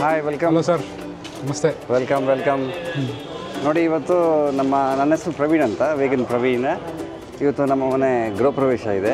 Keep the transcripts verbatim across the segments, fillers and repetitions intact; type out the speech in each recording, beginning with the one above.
Hi welcome. Hello sir, ನಮಸ್ತೆ. Welcome welcome. ನೋಡಿ, ಇವತ್ತು ನಮ್ಮ ನನ್ನ ಹೆಸರು ಪ್ರವೀಣ್ ಅಂತ, ವೇಗನ್ ಪ್ರವೀಣ್. ಇವತ್ತು ನಮ್ಮ ಮನೆ ಗೃಹ ಪ್ರವೇಶ ಇದೆ.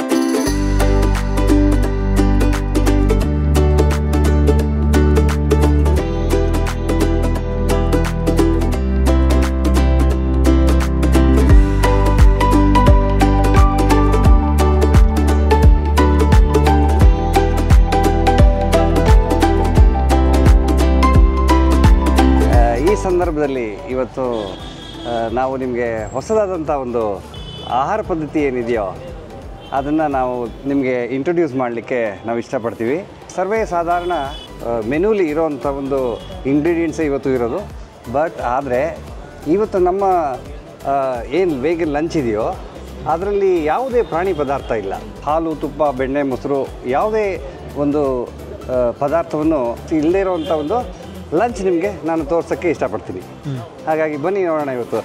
ಸಂದರ್ಭದಲ್ಲಿ ಇವತ್ತು ನಾವು ನಿಮಗೆ ಹೊಸದಾದಂಥ ಒಂದು ಆಹಾರ ಪದ್ಧತಿ ಏನಿದೆಯೋ ಅದನ್ನು ನಾವು ನಿಮಗೆ ಇಂಟ್ರೊಡ್ಯೂಸ್ ಮಾಡಲಿಕ್ಕೆ ನಾವು ಇಷ್ಟಪಡ್ತೀವಿ. ಸರ್ವೇ ಸಾಧಾರಣ ಮೆನುಲಿ ಇರೋವಂಥ ಒಂದು ಇಂಗ್ರೀಡಿಯೆಂಟ್ಸೇ ಇವತ್ತು ಇರೋದು. ಬಟ್ ಆದರೆ ಇವತ್ತು ನಮ್ಮ ಏನು ವೇಗನ್ ಲಂಚ್ ಇದೆಯೋ ಅದರಲ್ಲಿ ಯಾವುದೇ ಪ್ರಾಣಿ ಪದಾರ್ಥ ಇಲ್ಲ. ಹಾಲು, ತುಪ್ಪ, ಬೆಣ್ಣೆ, ಮೊಸರು ಯಾವುದೇ ಒಂದು ಪದಾರ್ಥವನ್ನು ಇಲ್ಲದೇ ಇರೋವಂಥ ಒಂದು ಲಂಚ್ ನಿಮಗೆ ನಾನು ತೋರ್ಸೋಕ್ಕೆ ಇಷ್ಟಪಡ್ತೀನಿ. ಹಾಗಾಗಿ ಬನ್ನಿ ನೋಡೋಣ. ಇವತ್ತು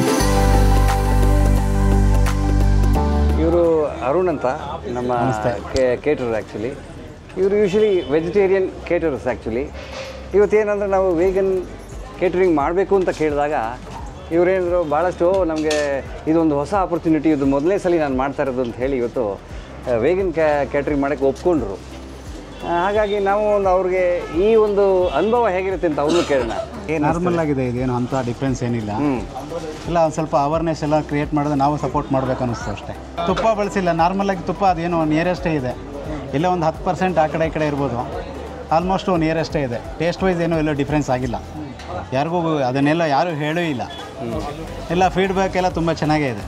ಇವರು ಅರುಣ್ ಅಂತ ನಮ್ಮ ಕೇಟರರ್. ಆ್ಯಕ್ಚುಲಿ ಇವರು ಯೂಶ್ವಲಿ ವೆಜಿಟೇರಿಯನ್ ಕೇಟರರ್ಸ್. ಆ್ಯಕ್ಚುಲಿ ಇವತ್ತೇನಂದರೆ ನಾವು ವೇಗನ್ ಕೇಟರಿಂಗ್ ಮಾಡಬೇಕು ಅಂತ ಕೇಳಿದಾಗ ಇವರೇನಾದ್ರು ಭಾಳಷ್ಟು ನಮಗೆ ಇದೊಂದು ಹೊಸ ಆಪರ್ಚುನಿಟಿ, ಇದು ಮೊದಲನೇ ಸಲ ನಾನು ಮಾಡ್ತಾ ಇರೋದು ಅಂತ ಹೇಳಿ ಇವತ್ತು ವೇಗನ್ ಕ್ಯಾ ಕೇಟ್ರಿಂಗ್ ಮಾಡೋಕ್ಕೆ ಒಪ್ಕೊಂಡ್ರು. ಹಾಗಾಗಿ ನಾವು ಒಂದು ಅವ್ರಿಗೆ ಈ ಒಂದು ಅನುಭವ ಹೇಗಿರುತ್ತೆ ಅಂತ ಅವ್ರನ್ನೂ ಕೇಳೋಣ. ಏನು ನಾರ್ಮಲ್ ಆಗಿದೆ, ಇದೇನು ಅಂಥ ಡಿಫ್ರೆನ್ಸ್ ಏನಿಲ್ಲ. ಇಲ್ಲ ಒಂದು ಸ್ವಲ್ಪ ಅವೇರ್ನೆಸ್ ಎಲ್ಲ ಕ್ರಿಯೇಟ್ ಮಾಡಿದ್ರೆ ನಾವು ಸಪೋರ್ಟ್ ಮಾಡಬೇಕು ಅನ್ನಿಸ್ತು ಅಷ್ಟೇ. ತುಪ್ಪ ಬಳಸಿಲ್ಲ, ನಾರ್ಮಲಾಗಿ ತುಪ್ಪ ಅದೇನು ನಿಯರೆಸ್ಟೇ ಇದೆ. ಇಲ್ಲ ಒಂದು ಹತ್ತು ಪರ್ಸೆಂಟ್ ಆ ಕಡೆ ಈ ಕಡೆ ಇರ್ಬೋದು. ಆಲ್ಮೋಸ್ಟ್ ನಿಯರೆಸ್ಟೇ ಇದೆ. ಟೇಸ್ಟ್ ವೈಸ್ ಏನೂ ಎಲ್ಲ ಡಿಫ್ರೆನ್ಸ್ ಆಗಿಲ್ಲ. ಯಾರಿಗೂ ಅದನ್ನೆಲ್ಲ ಯಾರೂ ಹೇಳೂ ಇಲ್ಲ. ಎಲ್ಲ ಫೀಡ್ಬ್ಯಾಕ್ ಎಲ್ಲ ತುಂಬ ಚೆನ್ನಾಗೇ ಇದೆ.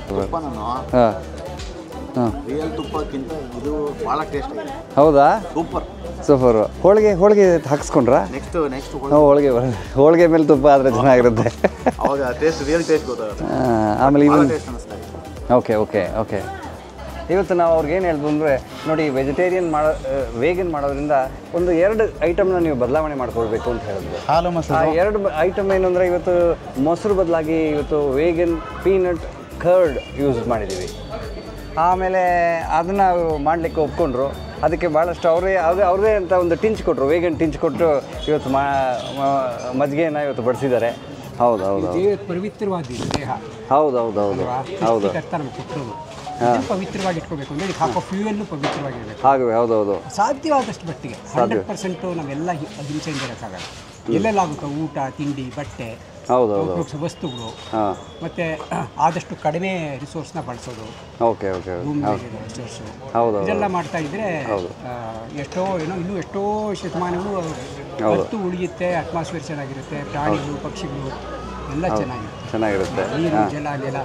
ರಿಯಲ್ ತುಪ್ಪಕ್ಕಿಂತ ಇದು ಭಾಳ ಟೇಸ್ಟ್ ಇದೆ. ಹೌದಾ? Super super. ಹೋಳಿಗೆ ಹೋಳಿಗೆ ಹಾಕ್ಸ್ಕೊಂಡ್ರಾ? ನೆಕ್ಸ್ಟ್ ನೆಕ್ಸ್ಟ್ ಹೋಳಿಗೆ ಹೋಳಿಗೆ ಮೇಲೆ ತುಪ್ಪ ಆದರೆ ಚೆನ್ನಾಗಿರುತ್ತೆ. ಅವಾಗ ಟೇಸ್ಟ್ ರಿಯಲ್ ಟೇಸ್ಟ್ ಗೊತ್ತಾಗುತ್ತೆ. ಆಮೇಲೆ ಇವನ್ ಟೇಸ್ಟ್ ಅನ್ನಿಸ್ತಾ ಇದೆ. ಓಕೆ ಓಕೆ ಓಕೆ ಇವತ್ತು ನಾವು ಅವ್ರಿಗೆ ಏನು ಹೇಳ್ದು ಅಂದರೆ, ನೋಡಿ ವೆಜಿಟೇರಿಯನ್ ಮಾಡೋ ವೇಗನ್ ಮಾಡೋದ್ರಿಂದ ಒಂದು ಎರಡು ಐಟಮ್ನ ನೀವು ಬದಲಾವಣೆ ಮಾಡ್ಕೊಳ್ಬೇಕು ಅಂತ ಹೇಳಿದ್ರು. ಹಾಲು ಮೊಸರು. ಆ ಎರಡು ಐಟಮ್ ಏನು ಅಂದರೆ, ಇವತ್ತು ಮೊಸರು ಬದಲಾಗಿ ಇವತ್ತು ವೇಗನ್ ಪೀನಟ್ ಕರ್ಡ್ ಯೂಸ್ ಮಾಡಿದ್ದೀವಿ. ಆಮೇಲೆ ಅದನ್ನು ಮಾಡಲಿಕ್ಕೆ ಒಪ್ಕೊಂಡ್ರು. ಅದಕ್ಕೆ ಭಾಳಷ್ಟು ಅವರೇ ಅದೇ ಅವ್ರದೇ ಅಂತ ಒಂದು ಟಿಂಚ್ ಕೊಟ್ಟರು, ವೇಗನ್ ಟಿಂಚ್ ಕೊಟ್ಟು ಇವತ್ತು ಮಾ ಮಜ್ಜಿಗೆಯನ್ನು ಇವತ್ತು ಬಡಿಸಿದ್ದಾರೆ. ಹೌದು ಹೌದು ಪವಿತ್ರವಾದ ದೇಹ. ಹೌದು ಹೌದು ಹೌದು ಹೌದು ಪವಿತ್ರವಾಗಿ ಇಟ್ಕೋಬೇಕು ಅಂದರೆ ಇದಕ್ಕೆ ಹಾಕೋ ಫ್ಯೂಯಲ್ಲು ಪವಿತ್ರವಾಗಿರಬೇಕು. ಹಾಗೆ ಹೌದು ಹೌದು ಸಾಧ್ಯವಾದಷ್ಟು ಮಟ್ಟಿಗೆ ಹಂಡ್ರೆಡ್ ಪರ್ಸೆಂಟು ನಾವೆಲ್ಲ ಹಿಂಸೆಯಿಂದ ಇರೋಕ್ಕಾಗಲ್ಲ. ಎಲ್ಲೆಲ್ಲಾಗುತ್ತೆ ಊಟ, ತಿಂಡಿ, ಬಟ್ಟೆ, ಹೌದು ಉಪಯೋಗಿಸೋ ವಸ್ತುಗಳು, ಮತ್ತು ಆದಷ್ಟು ಕಡಿಮೆ ರಿಸೋರ್ಸ್ನ ಬಳಸೋದು. ಓಕೆ ಓಕೆ ರಿಸೋರ್ಸು ಹೌದು ಇದೆಲ್ಲ ಮಾಡ್ತಾ ಇದ್ದರೆ ಎಷ್ಟೋ ಏನೋ ಇನ್ನೂ ಎಷ್ಟೋ ಶತಮಾನಗಳು ವಸ್ತು ಉಳಿಯುತ್ತೆ. ಅಟ್ಮಾಸ್ಫಿಯರ್ ಚೆನ್ನಾಗಿರುತ್ತೆ, ಪ್ರಾಣಿಗಳು, ಪಕ್ಷಿಗಳು ಎಲ್ಲ ಚೆನ್ನಾಗಿರುತ್ತೆ ಚೆನ್ನಾಗಿರುತ್ತೆ ನೀರು, ಜಲ, ನೆಲ.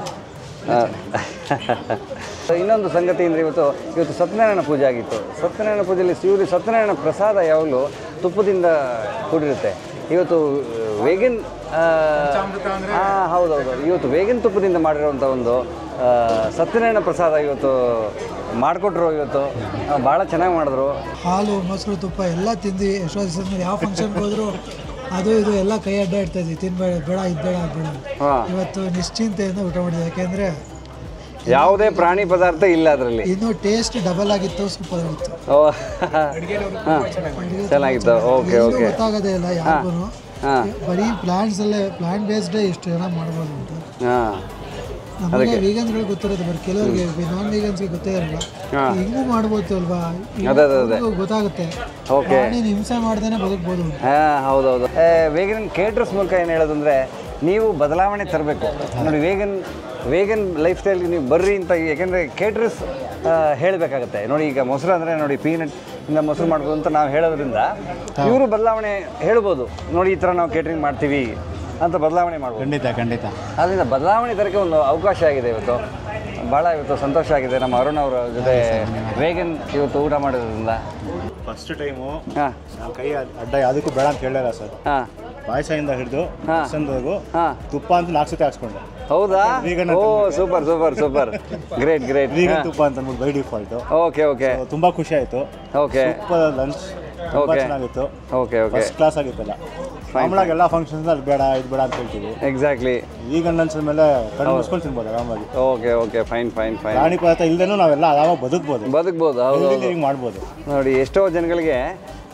ಇನ್ನೊಂದು ಸಂಗತಿ ಅಂದರೆ, ಇವತ್ತು ಇವತ್ತು ಸತ್ಯನಾರಾಯಣ ಪೂಜೆ ಆಗಿತ್ತು. ಸತ್ಯನಾರಾಯಣ ಪೂಜೆಯಲ್ಲಿ ಶಿವರಿ ಸತ್ಯನಾರಾಯಣ ಪ್ರಸಾದ ಯಾವಾಗಲೂ ತುಪ್ಪದಿಂದ ಕೂಡಿರುತ್ತೆ. ಇವತ್ತು ವೇಗನ್ ಹಾಂ ಹೌದೌದು ಇವತ್ತು ವೇಗನ್ ತುಪ್ಪದಿಂದ ಮಾಡಿರೋವಂಥ ಒಂದು ಸತ್ಯನಾರಾಯಣ ಪ್ರಸಾದ ಇವತ್ತು ಮಾಡಿಕೊಟ್ರು. ಇವತ್ತು ಭಾಳ ಚೆನ್ನಾಗಿ ಮಾಡಿದ್ರು. ಹಾಲು, ಮೊಸರು, ತುಪ್ಪ ಎಲ್ಲ ತಿಂದು ಎಷ್ಟೋ ದಿವಸ ಯಾವ ಫಂಕ್ಷನ್ಗೆ ಹೋದ್ರು ಅದು ಇದು ಎಲ್ಲ ಕೈ ಅಡ್ಡ ಇಡ್ತಾ ಇದ್ವಿ, ತಿನ್ಬೇಡ, ಬೇಡ, ಇದು ಬೇಡ, ಬೇಡ. ಇವತ್ತು ನಿಶ್ಚಿಂತೆಯಿಂದ ಊಟ ಮಾಡಿದ್ವಿ. ಯಾಕೆಂದರೆ ಯಾವುದೇ ಪ್ರಾಣಿ ಪದಾರ್ಥ ಇಲ್ಲ ಅದರಲ್ಲಿ. ಇನ್ನೂ ಟೇಸ್ಟ್ ಡಬಲ್ ಆಗಿತ್ತು, ಸೂಪರ್ ಆಗಿತ್ತು, ಚೆನ್ನಾಗಿತ್ತು. ಓಕೆ ಓಕೆ ಗೊತ್ತಾಗೋದೇ ಇಲ್ಲ ಯಾರಿಗೂ. ಬರೀ ಪ್ಲಾಂಟ್ಸ್ ಅಲ್ಲೇ ಪ್ಲಾಂಟ್ ಬೇಸ್ಡೇ ಇಷ್ಟು ಜನ ಮಾಡ್ಬೋದು ಅಂತ. ನಮಗೆ ವೀಗನ್ಸ್ಗಳು ಗೊತ್ತಿರೋದು, ಬರೀ ಕೆಲವರಿಗೆ ನಾನ್ ವೀಗನ್ಸ್ಗೆ ಗೊತ್ತೇ ಇರಲ್ಲ. ಹಿಂಗೂ ಮಾಡ್ಬೋದು ಅಲ್ವಾ, ಗೊತ್ತಾಗುತ್ತೆ. ಪ್ರಾಣಿ ಹಿಂಸೆ ಮಾಡ್ದೇನೆ ಬದುಕ್ಬೋದು. ಹಾಂ ಹೌದೌದು. ವೇಗನ್ ಕೇಟರ್ಸ್ ಮೂಲಕ ಏನು ಹೇಳೋದಂದರೆ, ನೀವು ಬದಲಾವಣೆ ತರಬೇಕು. ನೋಡಿ, ವೇಗನ್ ವೇಗನ್ ಲೈಫ್ ಸ್ಟೈಲ್ಗೆ ನೀವು ಬರ್ರಿ ಅಂತ. ಯಾಕೆಂದರೆ ಕೇಟರ್ಸ್ ಹೇಳಬೇಕಾಗತ್ತೆ. ನೋಡಿ, ಈಗ ಮೊಸರು ಅಂದರೆ ನೋಡಿ ಪೀನಟ್ ಇಂದ ಮೊಸರು ಮಾಡ್ಬೋದು ಅಂತ ನಾವು ಹೇಳೋದ್ರಿಂದ ಇವರು ಬದಲಾವಣೆ ಹೇಳ್ಬೋದು. ನೋಡಿ, ಈ ಥರ ನಾವು ಕೇಟ್ರಿಂಗ್ ಮಾಡ್ತೀವಿ ಅಂತ ಬದಲಾವಣೆ ಮಾಡ್ಬೋದು. ಖಂಡಿತ ಖಂಡಿತ ಅದರಿಂದ ಬದಲಾವಣೆ ತರಕ್ಕೆ ಒಂದು ಅವಕಾಶ ಆಗಿದೆ. ಇವತ್ತು ಭಾಳ ಇವತ್ತು ಸಂತೋಷ ಆಗಿದೆ ನಮ್ಮ ಅರುಣ್ ಅವರ ಜೊತೆ ವೇಗನ್ ಇವತ್ತು ಊಟ ಮಾಡೋದ್ರಿಂದ. ಫಸ್ಟ್ ಟೈಮು ಹಾಂ ನಾನು ಕೈ ಅಡ್ಡ ಯಾವುದಕ್ಕೂ ಬೇಡ ಅಂತ ಹೇಳಿಲ್ಲ ಸರ್. ಹಾಂ ಪಾಯಸದಿಂದ ಹಿಡಿದು ಸಂದವರೆಗೂ ತುಪ್ಪ ಅಂತ ನಾಲ್ಕು ಸತಿ ಹಾಕ್ಸ್ಕೊಂಡೆ. ಹೌದಾ? ಓ super super super great great. Vegan ತುಪ್ಪ ಅಂತ ಅಂದ್ಬಿಟ್ಟು ಬೈ ಡಿಫಾಲ್ಟ್. ಓಕೆ ಓಕೆ ತುಂಬ ಖುಷಿ ಆಯಿತು. ಓಕೆ ಸೂಪರ್ ಲಂಚ್, ತುಂಬ ಚೆನ್ನಾಗಿತ್ತು. ಓಕೆ ಓಕೆ ಫಸ್ಟ್ ಕ್ಲಾಸ್ ಆಗಿತ್ತಲ್ಲ. ಮಾಮೂಲಾಗಿ ಎಲ್ಲ ಫಂಕ್ಷನ್ಸ್ ಅಲ್ಲಿ ಬೇಡ ಇದು ಬೇಡ ಅಂತ ಹೇಳ್ತೀವಿ. ಎಕ್ಸಾಕ್ಟ್ಲಿ. ವೀಗನ್ ಲಂಚ್ ಮೇಲೆ ಕಣ್ಣು ಮುಸ್ಕೊಂಡು ತಿನ್ಬೋದು ಆರಾಮಾಗಿ. Okay okay fine fine fine. ಪ್ರಾಣಿ ಪದಾರ್ಥ ಇಲ್ಲದೇನೂ ನಾವೆಲ್ಲ ಆರಾಮಾಗಿ ಬದುಕ್ಬೋದು ಬದುಕ್ಬೋದು. ಹೌದು ಹಿಂಗೆ ಮಾಡ್ಬೋದು. ನೋಡಿ, ಎಷ್ಟೋ ಜನಗಳಿಗೆ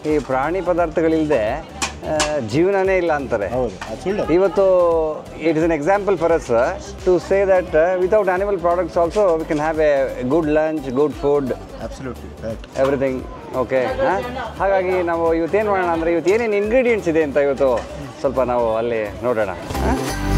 ಈ ಪ್ರಾಣಿ ಪದಾರ್ಥಗಳಿಲ್ಲದೆ ಜೀವನನೇ ಇಲ್ಲ ಅಂತಾರೆ. ಹೌದು ಅದು ಸುಳ್ಳು. ಇವತ್ತು it is an example for us to say that without animal products also we can have a good lunch, good food, absolutely correct. Everything. Okay, ಹಾಗಾಗಿ ನಾವು ಇವತ್ತೇನು ಮಾಡೋಣ ಅಂದರೆ ಇವತ್ತು ಏನೇನು ಇಂಗ್ರೀಡಿಯೆಂಟ್ಸ್ ಇದೆ ಅಂತ ಇವತ್ತು ಸ್ವಲ್ಪ ನಾವು ಅಲ್ಲಿ ನೋಡೋಣ. ಹಾಂ